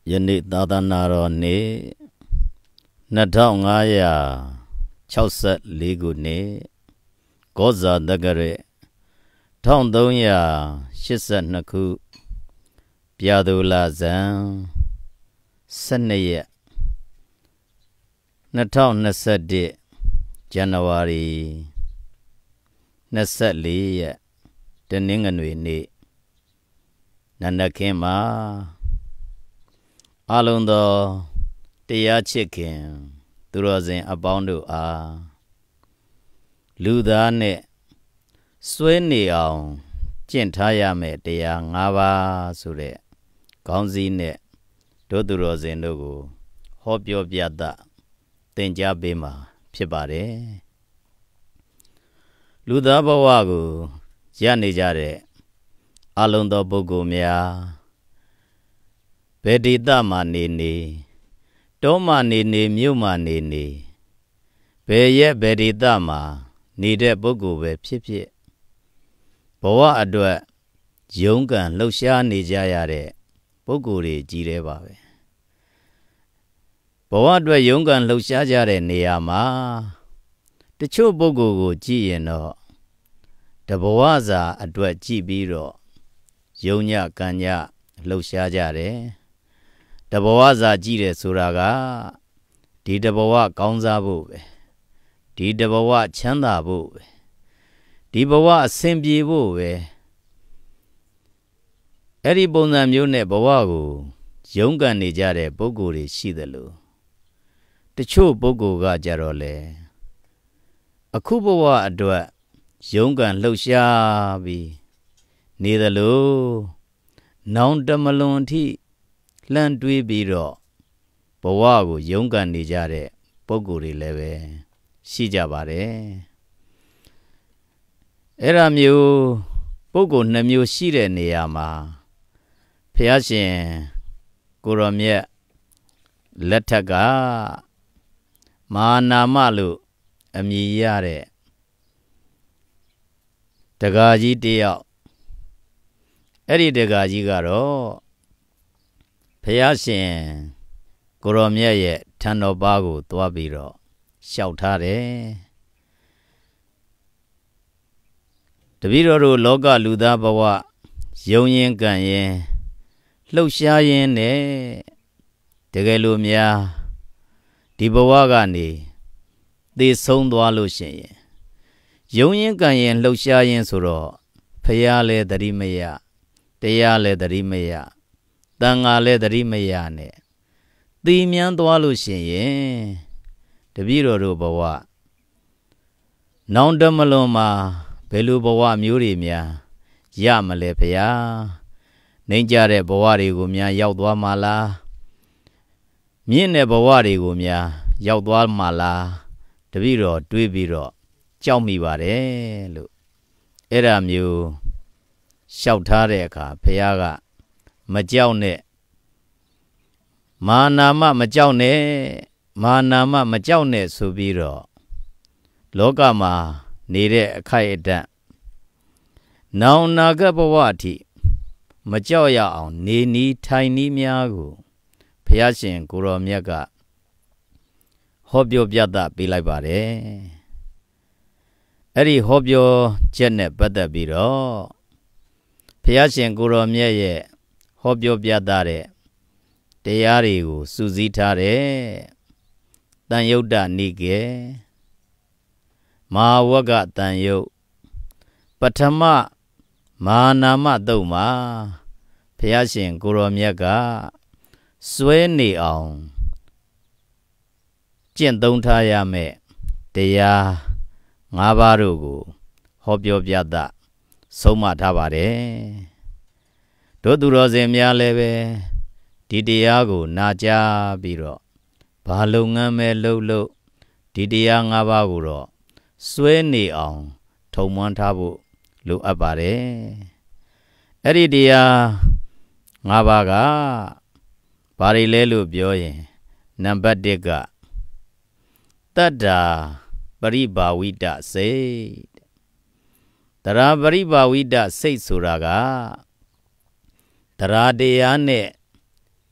ယနေ့သာသနာတော်နေ့2564ခုနှစ်ကောဇာတက္ကရာ1382ခုပြာသူလဇန်12ရက်2021ဇန်နဝါရီ24ရက်တနင်္ဂနွေနေ့နန္ဒခင်းမှာအလုံးသောတရားချစ်ခင်သူတော်စင်အပေါင်းတို့အားလူသားနဲ့စွဲနေအောင်ကျင့်ထားရမယ့်တရား၅ပါးဆိုတဲ့ခေါင်းစည်းနဲ့တို့သူတော်စင်တို့ကိုဟောပြောပြသသင်ကြားပေးမှာဖြစ်ပါတယ်လူသားဘဝကိုရနေကြတဲ့အလုံးသောပုဂ္ဂိုလ်များဘယ်ဒေသမှာနေတောမှာနေမြို့မှာနေဘယ်ရက်ဘယ်ဒေသမှာနေတဲ့ပုဂ္ဂိုလ်ပဲဖြစ်ဖြစ်ဘဝအတွက်ရုန်းကန်လှုပ်ရှားနေကြရတဲ့ပုဂ္ဂိုလ်တွေကြီးတယ်ပါပဲဘဝအတွက်ရုန်းကန်လှုပ်ရှားကြတဲ့နေရာမှာတချို့ပုဂ္ဂိုလ်ကိုကြည့်ရင်တော့တဘဝစာအတွက်ကြည့်ပြီးတော့ယုံညကံညလှုပ်ရှားကြတယ်တဘဝစာကြည့်တယ်ဆိုတာကဒီတဘဝကောင်းစားဖို့ပဲဒီတဘဝချမ်းသာဖို့ပဲဒီဘဝအဆင်ပြေဖို့ပဲအဲ့ဒီပုံစံမျိုးနဲ့ဘဝကိုရုန်းကန်နေကြတဲ့ပုဂ္ဂိုလ်တွေရှိသလိုတချို့ပုဂ္ဂိုလ်ကကြတော့လေအခုဘဝအတွက်ရုန်းကန်လှုပ်ရှားပြီးနေသလိုနောင်တမလွန်အထိလှမ်းတွေးပြီးတော့ဘဝကိုရုန်းကန်နေကြတဲ့ပုဂ္ဂိုလ်တွေလည်းပဲရှိကြပါတယ်အဲ့ဒါမျိုးပုဂ္ဂိုလ်2မျိုးရှိတဲ့နေရာမှာဘုရားရှင်ကိုရောမြတ်လက်ထက်ကမဟာနာမလို့အမည်ရတဲ့တက္ကရာကြီးတယောက်အဲ့ဒီတက္ကရာကြီးကတော့ဘုရားရှင်ကိုရောမြတ်ရဲ့ထံတော်ပါးကိုသွားပြီးတော့လျှောက်ထားတယ်တပည့်တော်တို့လောကလူသားဘဝယုံရင်ကံရင်လှုပ်ရှားရင်နဲ့တကယ်လို့များဒီဘဝကနေသေဆုံးသွားလို့ရှိရင်ယုံရင်ကံရင်လှုပ်ရှားရင်ဆိုတော့ဖရာလည်းသတိမရတရားလည်းသတိမရတန်ဃာလည်းသတိမရနဲ့သိမြန်းသွားလို့ရှိရင်တပည့်တော်တို့ဘဝနောင်တမလွန်မှာဘယ်လိုဘဝမျိုးတွေများရမလဲဖရာနှိမ့်ကြတဲ့ဘဝတွေကိုများရောက်သွားမှာလားမြင့်တဲ့ဘဝတွေကိုများရောက်သွားမှာလားတပည့်တော်တွေးပြီးတော့ကြောက်မိပါတယ်လို့အဲ့ဒါမျိုးလျှောက်ထားတဲ့အခါဖရာကမကြောက်နဲ့မာနာမမကြောက်နဲ့မာနာမမကြောက်နဲ့ဆိုပြီးတော့လောကမှာနေတဲ့အခိုက်အတန့်နောင်နာဂတ်ဘဝအထိမကြောက်ရအောင်နေနီးထိုင်နီးများကိုဘုရားရှင်ကိုရောမြတ်ကဟောပြောပြသပေးလိုက်ပါတယ်အဲ့ဒီဟောပြောချက်နဲ့ပတ်သက်ပြီးတော့ဘုရားရှင်ကိုရောမြတ်ရဲ့ဟောပြောပြသတဲ့တရားတွေကိုစုစည်းထားတဲ့တန်ယုတ်တနိကေမဟာဝဂ္ဂတန်ယုတ်ပထမမဟာနာမသုတ်မှာဘုရားရှင်ကိုရောမြတ်ကစွဲနေအောင်ကျင့်သုံးထားရမယ့်တရား၅ပါးတို့ကိုဟောပြောပြသဆုံးမထားပါတယ်တို့သူတော်စင်များလည်းပဲဒီတရားကိုနာကြားပြီးတော့ဘာလုပ်ငန်းပဲလုပ်ဒီတရား၅ပါးကိုတော့စွဲနေအောင်ထုံမွမ်းထားဖို့လိုအပ်ပါတယ်အဲ့ဒီတရား၅ပါးကဘာတွေလဲလို့ပြောရင်နံပါတ်1ကတတ္တာပရိဘာဝိတစိတ်တရားပရိဘာဝိတစိတ်ဆိုတာကတရားတရားနဲ့ထ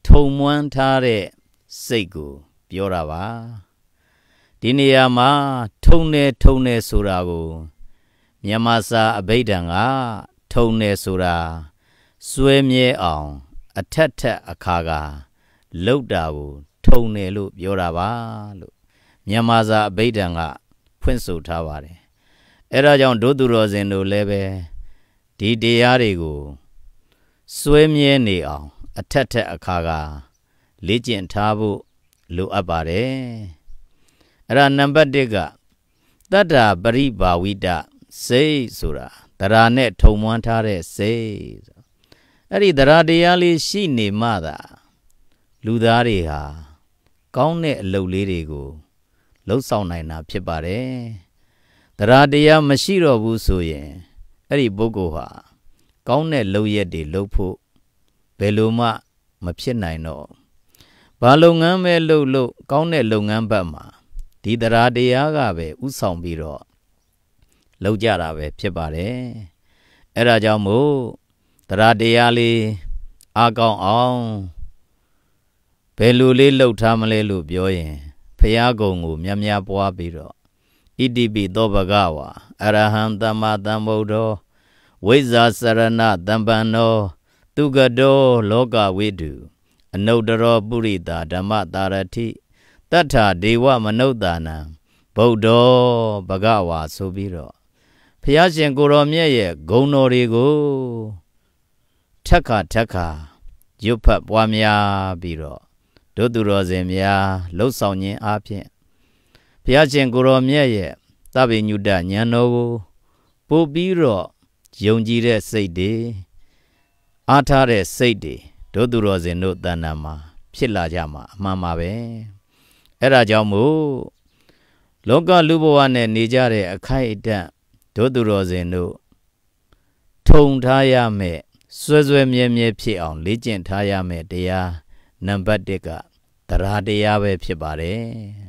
ထုံမွမ်းထားတဲ့စိတ်ကိုပြောတာပါဒီနေရာမှာထုံနေဆိုတာကိုမြန်မာစာအဘိဓမ္မာထုံနေဆိုတာစွဲမြဲအောင်အထက်အခါကလှုပ်တာကိုထုံနေလို့ပြောတာပါလို့မြန်မာစာအဘိဓမ္မာဖွင့်ဆိုထားပါတယ်အဲ့ဒါကြောင့်ဒုသူတော်စင်တို့လည်းပဲဒီတရားတွေကိုစွဲမြဲနေအောင်အထက်အခါကလေ့ကျင့်ထားဖို့လိုအပ်ပါတယ်အဲ့ဒါနံပါတ်1ကတတ္တာပရိဘာဝိတစိတ်ဆိုတာတရားနဲ့ထုံမွမ်းထားတဲ့စိတ်အဲ့ဒီတရားတရားလေးရှိနေမှသာလူသားတွေဟာကောင်းတဲ့အလုပ်လေးတွေကိုလှုပ်ဆောင်နိုင်တာဖြစ်ပါတယ်တရားတရားမရှိတော့ဘူးဆိုရင်အဲ့ဒီပုဂ္ဂိုလ်ဟာကောင်းတဲ့လုပ်ရက်တွေလုပ်ဖို့ဘယ်လိုမှမဖြစ်နိုင်တော့ဘာလုပ်ငန်းပဲလုပ်ကောင်းတဲ့လုပ်ငန်းဘက်မှာဒီတရားတရားကပဲဥဆောင်ပြီးတော့လုပ်ကြတာပဲဖြစ်ပါတယ်အဲ့ဒါကြောင့်မို့တရားတရားလေးအားကောင်းအောင်ဘယ်လိုလေးလှုပ်ထားမလဲလို့ပြောရင်ဖရာကုံကိုများများပွားပြီးတော့ဣတိပိသောဘဂဝါအရဟံသမ္မာသမ္ဗုဒ္ဓောဝိဇ္ဇာစရဏသမ္ပန္နောသူကတောလောကဝိတုအနုတ္တရောပုရိတာဓမ္မတာရတိတတ္ထာဒေဝမနုဿာနံဗုဒ္ဓောဘဂဝါဆိုပြီးတော့ဖျားရှင်ကိုယ်တော်မြတ်ရဲ့ဂုဏ်တော်တွေကိုထက်ခါရွတ်ဖတ်ပွားများပြီးတော့ဒုသူတော်စင်များလှုပ်ဆောင်ခြင်းအပြင်ဘုရားရှင်ကိုယ်တော်မြတ်ရဲ့သဗ္ဗညုတဉာဏ်တော်ကိုပို့ပြီးတော့ယုံကြည်တဲ့စိတ်တွေအားထားတဲ့စိတ်တွေဒုသူတော်စင်တို့တဏ္ဍာမှာဖြစ်လာကြမှာအမှန်ပါပဲအဲ့ဒါကြောင့်မို့လောကလူဘဝနဲ့နေကြတဲ့အခိုက်အတန့်ဒုသူတော်စင်တို့ထုံထားရမယ်စွဲမြဲဖြစ်အောင်လေ့ကျင့်ထားရမယ်တရားနံပါတ်1ကတရားတရားပဲဖြစ်ပါတယ်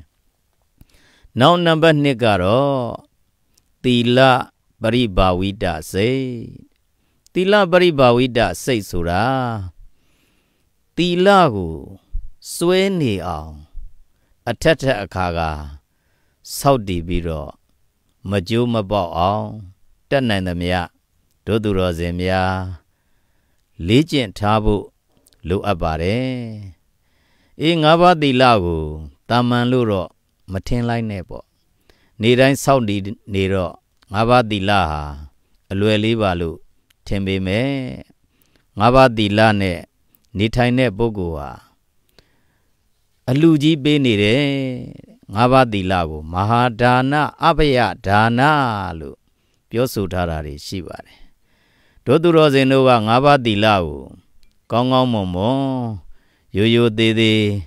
နောက်နံပါတ်2ကတော့သီလပရိဘာဝိတစိတ်သီလပရိဘာဝိတစိတ်ဆိုတာသီလကိုစွဲနေအောင်အထက်အခါကစောင့်တည်ပြီးတော့မကြိုးမပေါက်အောင်တက်နိုင်သမျှဒုသူတော်စင်များလေ့ကျင့်ထားဖို့လိုအပ်ပါတယ်ငါးပါးသီလကိုတာမန်လို့တော့မထင်လိုက်နဲ့ပေါ့နေတိုင်းစောင့်တည်နေတော့ငါးပါးသီလဟာအလွယ်လေးပါလို့ထင်ပေမဲ့ငါးပါးသီလနဲ့နေထိုင်တဲ့ပုဂ္ဂိုလ်ဟာအလူကြီးပေးနေတယ်ငါးပါးသီလကိုမဟာဒါနအပယဒါနလို့ပြောဆိုထားတာတွေရှိပါတယ်ဒုသူတော်စင်တို့ကငါးပါးသီလကိုကောင်းကောင်းမွန်မွန်ရိုးသေး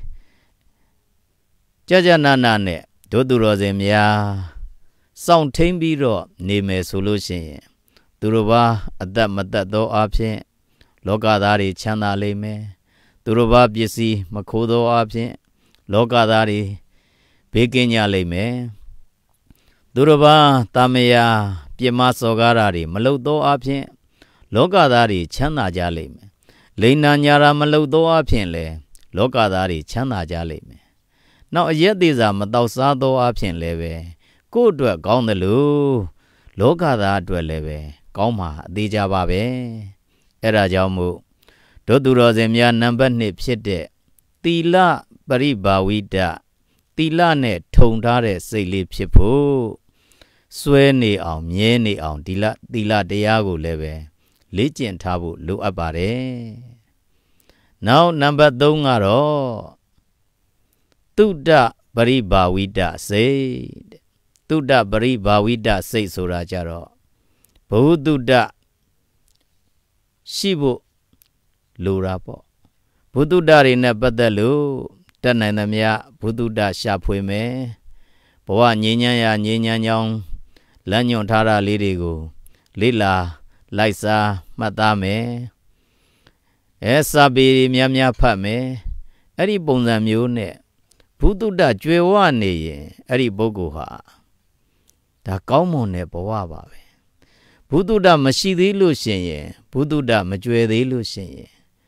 ကြနာနဲ့ဒုသူတော်စင်များစောင့်ထိန်ပြီးတော့နေမယ်ဆိုလို့ရှိရင်သူတို့ဘာအသက်မသက်သောအဖြစ်လောကသားတွေချမ်းသာလိမ့်မယ်သူတို့ဘာပစ္စည်းမခိုးသောအဖြစ်လောကသားတွေဘေးကင်းကြလိမ့်မယ်သူတို့ဘာတာမယာပြမစော်ကားတာတွေမလုပ်သောအဖြစ်လောကသားတွေချမ်းသာကြလိမ့်မယ်လိန်နာညာရာမလုပ်သောအဖြစ်လဲလောကသားတွေချမ်းသာကြလိမ့်မယ်နောက်အရက်သေးစာမတောက်စားသောအဖြစ်လဲပဲကိုယ့်အတွက်ကောင်းတယ်လို့လောကသားအတွက်လည်းပဲကောင်းမှာအသေးကြပါပဲအဲ့ဒါကြောင့်မို့ဒုသူတော်စင်များနံပါတ်2ဖြစ်တဲ့သီလပရိဘာဝိတသီလနဲ့ထုံထားတဲ့စိတ်လေးဖြစ်ဖို့စွဲနေအောင်မြဲနေအောင်သီလတရားကိုလည်းပဲလေ့ကျင့်ထားဖို့လိုအပ်ပါတယ်နောက်နံပါတ်3ကတော့တုဒ္ဒပရိဘာဝိတစိတ်တုဒ္ဒပရိဘာဝိတစိတ်ဆိုတာကြတော့ဘုဟုတုဒ္ဒရှိဖို့လိုတာပေါ့ဘုသူဒ္ဒတွေနဲ့ပတ်သက်လို့တတ်နိုင်သမျှဘုသူဒ္ဒရှာဖွေမယ်ဘဝငြိမ်းချမ်းရာငြိမ်းချမ်းကြောင်းလမ်းညွှန်ထားတာလေးတွေကိုလေ့လာလိုက်စားမှတ်သားမယ်စာပေများဖတ်မယ်အဲ့ဒီပုံစံမျိုးနဲ့ဘုသူဒ္ဒကြွယ်ဝနေရင်အဲ့ဒီပုဂ္ဂိုလ်ဟာဒါကောင်းမွန်တဲ့ဘဝပါပဲဘုသူဒ္ဒမရှိသေးလို့ရှင်ရင်ဘုသူဒ္ဒမကြွယ်သေးလို့ရှင်ရင်ပ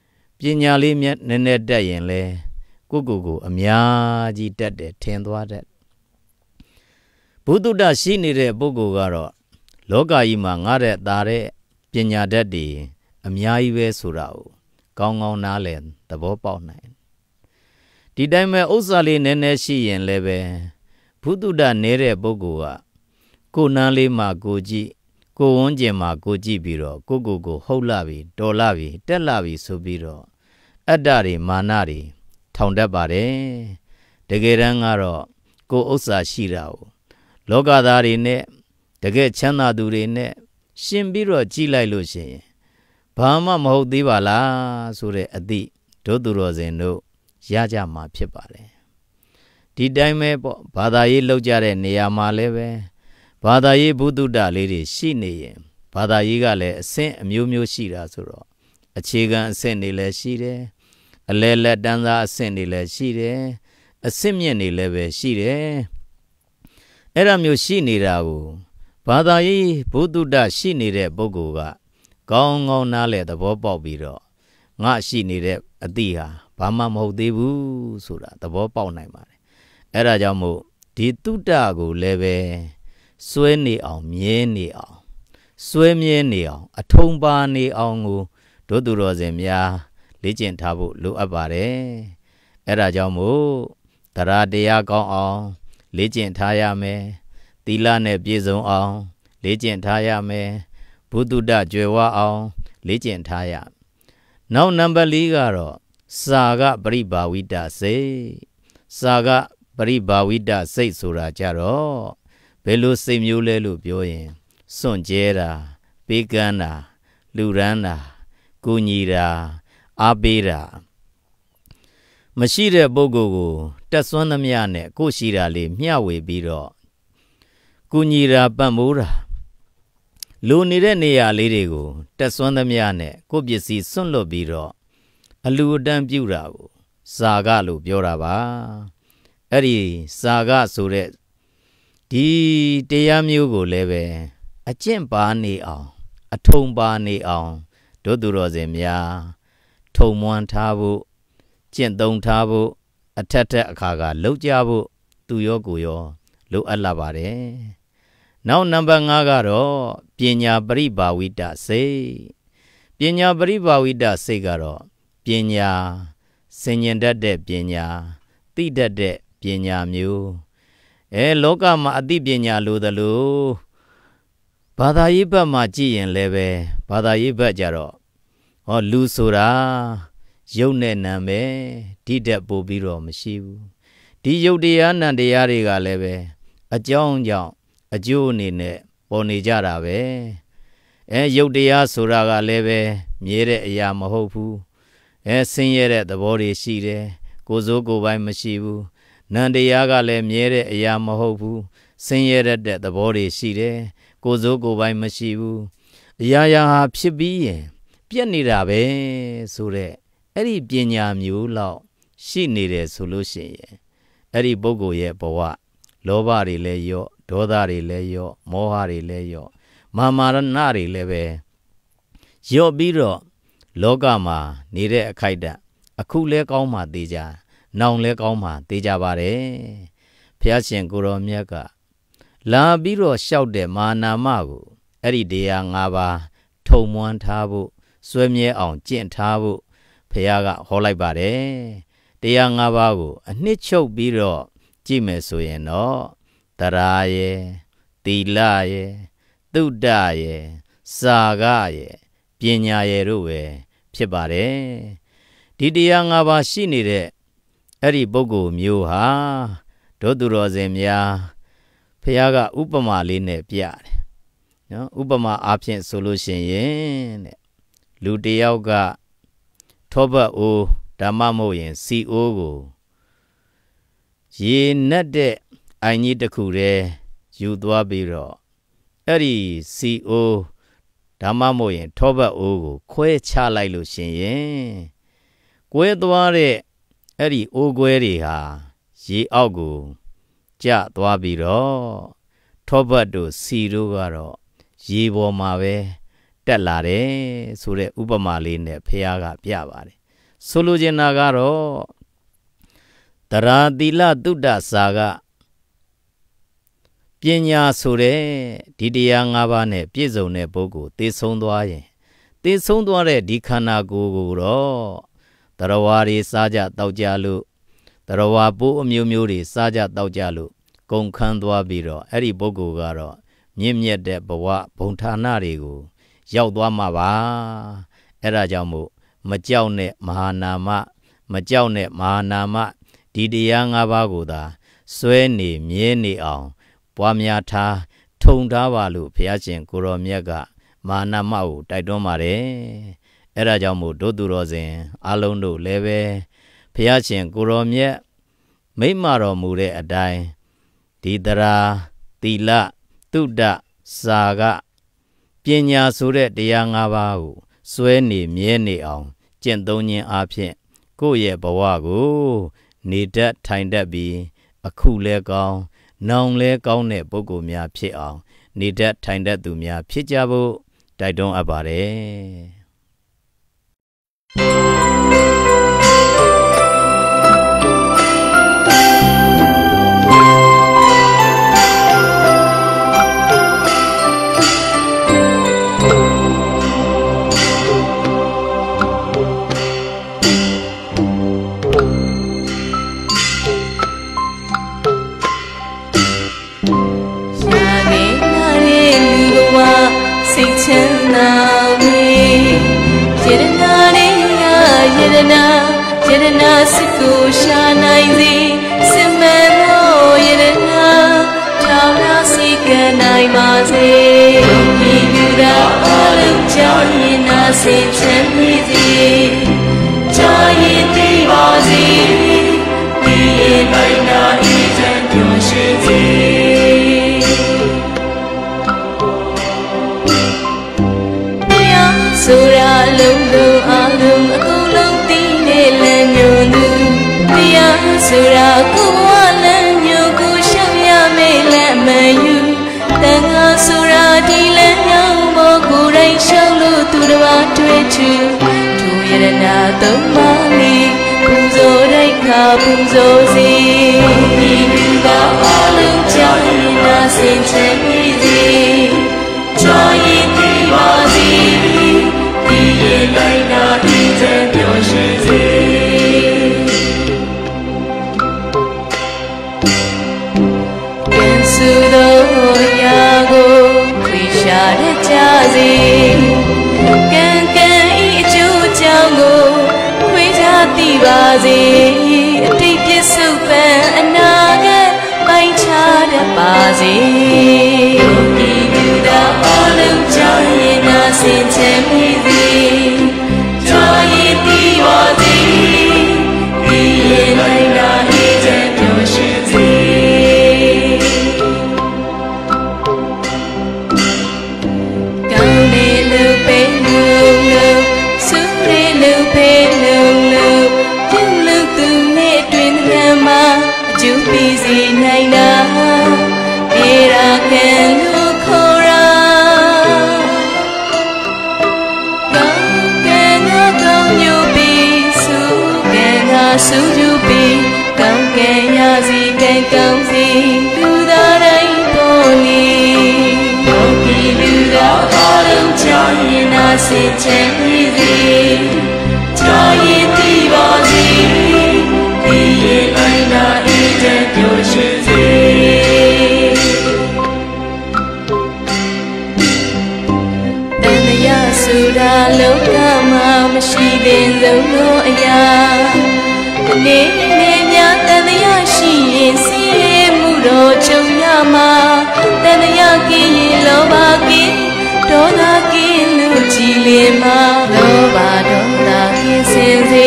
ညာလေးနည်းနည်းတက်ရင်လေကိုအများကြီးတက်တယ်ထင်သွားတဲ့ဘုဒ္ဓတရှိနေတဲ့ပုဂ္ဂိုလ်ကတော့လောကကြီးမှာငါတဲ့သားတဲ့ပညာတတ်တွေအများကြီးပဲဆိုတာကိုကောင်းကောင်းနားလည်သဘောပေါက်နိုင်ဒီတိုင်းပဲဥစ္စာလေးနည်းနည်းရှိရင်လည်းပဲဘုဒ္ဓတနေတဲ့ပုဂ္ဂိုလ်ကကိုနန်းလေးမှာကိုကြည့်ကိုဝန်းကျင်မှာကိုကြည့်ပြီးတော့ကိုဟုတ်လာပြီတော်လာပြီတက်လာပြီဆိုပြီးတော့အတ္တတွေမာနတွေထောင်တတ်ပါတယ်တကယ်တမ်းကတော့ကိုဥစ္စာရှိတာကိုလောကသားတွေနဲ့တကယ်ချမ်းသာသူတွေနဲ့ရှင်ပြီးတော့ကြည့်လိုက်လို့ရှိရင်ဘာမှမဟုတ်သေးပါလားဆိုတဲ့အသည့်ဒုသူတော်စင်တို့ရကြမှာဖြစ်ပါတယ်ဒီတိုင်းပဲပေါ့ဘာသာရေးလောက်ကြတဲ့နေရာမှာလည်းပဲဘာသာရေးဘုဒ္ဓတလေးတွေရှိနေရင်ဘာသာရေးကလည်းအဆင့်အမျိုးမျိုးရှိတာဆိုတော့အခြေခံအဆင့်တွေလည်းရှိတယ်အလဲလက်တန်းသားအဆင့်တွေလည်းရှိတယ်အဆင့်မြင့်တွေလည်းပဲရှိတယ်အဲ့ဒါမျိုးရှိနေတာကိုဘာသာရေးဘုဒ္ဓတရှိနေတဲ့ပုဂ္ဂိုလ်ကကောင်းကောင်းနားလည်သဘောပေါက်ပြီးတော့ငါရှိနေတဲ့အသည့်ဟာဘာမှမဟုတ်သေးဘူးဆိုတာသဘောပေါက်နိုင်ပါတယ်အဲ့ဒါကြောင့်မို့ဒီတုတ္တကိုလည်းပဲစွဲနေအောင်မြဲနေအောင်စွဲမြဲနေအောင်အထုံပါနေအောင်ကိုတို့သူတော်စင်များလေ့ကျင့်ထားဖို့လိုအပ်ပါတယ်အဲ့ဒါကြောင့်မို့တရားတရားကောင်းအောင်လေ့ကျင့်ထားရမယ်သီလနဲ့ပြည့်စုံအောင်လေ့ကျင့်ထားရမယ်ဘုဒ္ဓတကြွယ်ဝအောင်လေ့ကျင့်ထားရနောက်နံပါတ်၄ကတော့စာကပရိဘာဝိတစိတ်စာကပရိဘာဝိတစိတ်ဆိုတာကြတော့ဘယ်လိုစိတ်မျိုးလဲလို့ပြောရင်စွန့်ကြဲတာပေးကမ်းတာလူရန်တာကူညီတာအားပေးတာမရှိတဲ့ပုဂ္ဂိုလ်ကိုတက်ဆွမ်းသမျှနဲ့ကိုရှိတာလေးမျှဝေပြီးတော့ကူညီတာပံ့ပိုးတာလူနေတဲ့နေရာလေးတွေကိုတက်ဆွမ်းသမျှနဲ့ကိုပစ္စည်းစွန့်လွတ်ပြီးတော့အလူအတန်းပြုတာကိုစာကလို့ပြောတာပါအဲ့ဒီစာကဆိုတဲ့ဒီတရားမျိုးကိုလည်းပဲအကျင့်ပါနေအောင်အထုံပါနေအောင်တို့သူတော်စင်များထုံမွမ်းထားဖို့ကျင့်သုံးထားဖို့အထက်အခါကလောက်ကြဖို့သူရောကိုရောလိုအပ်လာပါတယ်နောက်နံပါတ်5ကတော့ပညာပရိဘာဝိတစိတ်ပညာပရိဘာဝိတစိတ်ကတော့ပညာဆင်ញင်တတ်တဲ့ပညာသိတတ်တဲ့ပညာမျိုးလောကမှာအသိပညာလိုသလိုဘာသာရေးဘက်မှာကြည့်ရင်လည်းပဲဘာသာရေးဘက်ကြတော့လူဆိုတာရုပ်နဲ့နာပဲဒီတက်ပို့ပြီးတော့မရှိဘူးဒီရုပ်တရားနာတရားတွေကလည်းပဲအကြောင်းကြောင့်အကျိုးအနေနဲ့ပေါ်နေကြတာပဲရုပ်တရားဆိုတာကလည်းပဲမြဲတဲ့အရာမဟုတ်ဘူးဆင်းရဲတဲ့သဘောတွေရှိတယ်ကိုယ်စိုးကိုယ်ပိုင်မရှိဘူးနန္တရားကလည်းမြဲတဲ့အရာမဟုတ်ဘူးဆင်းရဲတဲ့သဘောတွေရှိတယ်ကိုယ်စိုးကိုယ်ပိုင်မရှိဘူးအရာရာဟာဖြစ်ပြီးရင်ပြက်နေတာပဲဆိုတဲ့အဲ့ဒီပညာမျိုးလောက်ရှိနေတယ်ဆိုလို့ရှိရင်အဲ့ဒီပုဂ္ဂိုလ်ရဲ့ဘဝလောဘတွေလည်းရော့ဒေါသတွေလည်းရော့မောဟတွေလည်းရော့မာမာရဏတွေလည်းပဲရော့ပြီးတော့လောကမှာနေတဲ့အခိုက်အတန့်အခုလဲကောင်းမှသိကြနောင်လဲကောင်းမှသိကြပါတယ်ဘုရားရှင်ကိုရောမြတ်ကလာပြီးတော့လျှောက်တဲ့မာနာမကိုအဲ့ဒီတရား၅ပါးထုံမွမ်းထားဖို့စွဲမြဲအောင်ကျင့်ထားဖို့ဘုရားကဟောလိုက်ပါတယ်တရား၅ပါးကိုအနှစ်ချုပ်ပြီးတော့ကြည့်မယ်ဆိုရင်တော့တရားရဲ့သီလရဲ့သုဒ္ဓရဲ့စာကရဲ့ပညာရဲ့တို့ပဲဖြစ်ပါတယ်ဒီတရား၅ပါးရှိနေတဲ့အဲ့ဒီပုဂ္ဂိုလ်မျိုးဟာတို့သူတော်စင်များဘုရားကဥပမာလေးနဲ့ပြတယ်နော်ဥပမာအားဖြင့်ဆိုလို့ရှိရင်တဲ့လူတယောက်ကထောပတ်အိုးဓမ္မမဟုတ်ရင်စီအိုးကိုရေနက်တဲ့အိုင်ကြီးတစ်ခုတည်းယူသွားပြီးတော့အဲ့ဒီစီအိုးဓမ္မမဟုတ်ရင်ထောပတ်အိုးကိုခွဲချလိုက်လို့ရှိရင်ကွဲသွားတဲ့အဲ့ဒီအိုးခွဲတွေဟာရေအောက်ကိုကျသွားပြီးတော့ထောပတ်တို့စီတို့ကတော့ရေပေါ်မှာပဲတက်လာတယ်ဆိုတဲ့ဥပမာလေးနဲ့ဖះကပြပါတယ်ဆိုလိုချင်တာကတော့တရာသီလတုဒ္ဒစာကပညာဆိုတဲ့ဒီတရား၅ပါးနဲ့ပြည့်စုံတဲ့ပုဂ္ဂိုလ်သိဆုံးသွားရင်သိဆုံးသွားတဲ့ဒီခန္ဓာကိုယ်ကိုတော့တရဝါတွေစားကြတောက်ကြလို့တရဝါပိုးအမျိုးမျိုးတွေစားကြတောက်ကြလို့ကုန်ခန်းသွားပြီးတော့အဲ့ဒီပုဂ္ဂိုလ်ကတော့မြင့်မြတ်တဲ့ဘဝဘုံဌာနတွေကိုရောက်သွားမှာပါအဲ့ဒါကြောင့်မို့မကြောက်နဲ့မဟာနာမမကြောက်နဲ့မဟာနာမဒီတရား၅ပါးကိုသာစွဲနေမြဲနေအောင်ပွားများထားထုံထားပါလို့ဘုရားရှင်ကိုရောမြတ်ကမဟာနာမကိုတိုက်တွန်းပါတယ်အဲ့ဒါကြောင့်မို့တို့သူတော်စင်အလုံးတို့လည်းပဲဘုရားရှင်ကိုရောမြတ်မိန့်မတော်မူတဲ့အတိုင်းဒီတရာသီလတုဒ္ဒစာကပညာဆိုတဲ့တရား၅ပါးကိုစွဲနေမြဲနေအောင်ကျင့်သုံးခြင်းအပြင်ကိုယ့်ရဲ့ဘဝကိုနေတတ်ထိုင်တတ်ပြီးအခုလဲကောင်းနောင်လဲကောင်းတဲ့ပုဂ္ဂိုလ်များဖြစ်အောင်နေတတ်ထိုင်တတ်သူများဖြစ်ကြဖို့တိုက်တွန်းအပ်ပါတယ်ယရနာစကုရှာနိုင်စေစမန်သောယရနာထောင်နာစီကနိုင်ပါစေဒီလူသာအလုံးကြောင့်ရင်နာစေချမ်းမြေ့စေကြာရင်သိပါစေဒီရင်နိုင်နာအေးချမ်းပျော်ရွှင်စေတရားဆိုရလုံးလုံးအလုံးအကုန်လုံးသိနေလမ်းညွန်သူတရားဆိုရကိုဝလမ်းညွန်ကိုရှောင်ရမေးလက်မယူတန်ခါဆိုရဒီလမ်းကြောင်းမောကိုယ်တိုင်ရှောင်လို့သူတစ်ပါးတွေ့ချူထိုရတနာသုံးပါးလေးပူဇော်တိုက်ခါပူဇော်စေဒီလူကအလုံးကြောင့်နာစင်ချမ်းမြေ့စေကြာရင်ဒီပါစေဒီရင်လိုက်နာဒီတဲ့ပျော်ရွှင်စေပြန်စုသောရာကိုခွေရှာတဲ့ကြစေကံကံဤအကျိုးကြောင့်ကိုခွေကြသိပါစေအတိတ်ပြစ္ဆုတ်ပံအနာဂတ်ပိုင်းခြားတတ်ပါစေဒီလူသာအလုံးကြောင့်ရင်နာစင်ချမ်းမြေ့စေကြာရင်သိပါစေဒီရင်လိုက်နာအေးချမ်းပျော်ရွှင်စေကောင်းတဲ့လူပဲလူလူစုတဲ့လူပဲလူလူပြုလူသူနဲ့တွင်သံမှာအကျိုးပေးစေနိုင်တာအေရာခံလူခေါ်ရာကောင်းကံကောင်းညိုပြီးစုကံစုကြပြီးကောင်းကံရစီကံကောင်းစီလူသားတိုင်းပေါ်လီဒီလူသာအလုံးချရင်နာစေချမ်းမြေ့စေကြာရင်သိပါစေဒီရင်လိုက်နာအေးချမ်းပျော်ရွှင်စေတန်တရားဆိုတာလောကမှာမရှိတဲ့လုံးလုံးအရာနေနေများတန်တရားရှိရင်စီးရဲမှုတော်ချုပ်ရမှာတန်တရားကင်းရင်လောဘကင်းဒေါသကင်းလူကြည်လင်မှာလောဘဒေါသကင်းစင်စေ